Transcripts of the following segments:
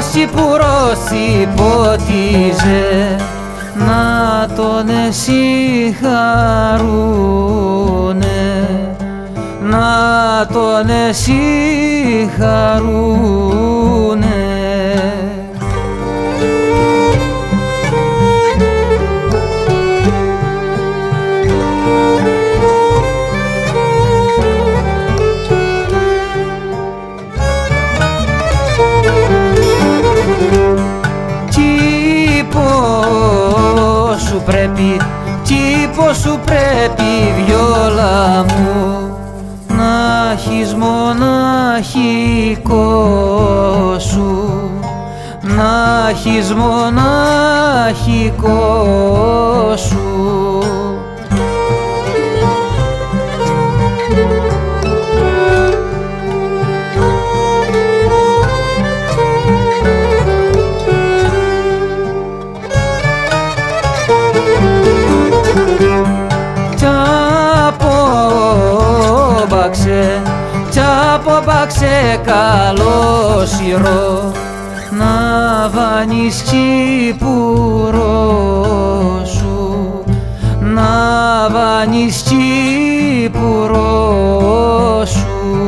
Σιπουρός υπότιζε να τον εσυχαρούνε, να τον εσυχαρούνε. Κι πως σου πρέπει, βιόλα μου, να έχεις μοναχικό σου, να έχεις μοναχικό σου. Κι απόμπαξε καλόσιρο να βάνεις Κύπουρο σου, να βάνεις Κύπουρο σου.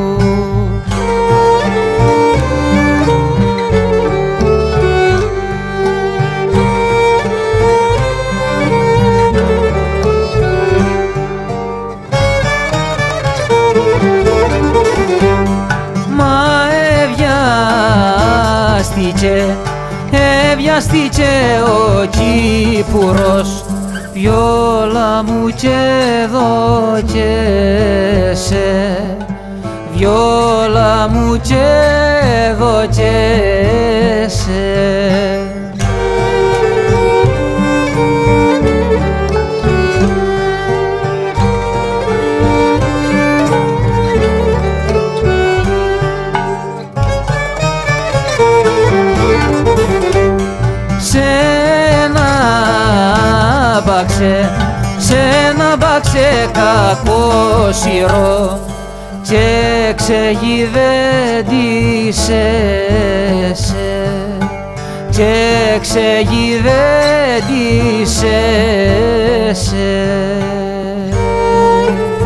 Εβιαστήκε ο Κύπουρος, βιόλα μου και δοκέσαι, βιόλα μου και δοκέσαι. Σ' ένα μπάξε κακόσιρο και ξεγιδέντησέσαι, και ξεγιδέντησέσαι.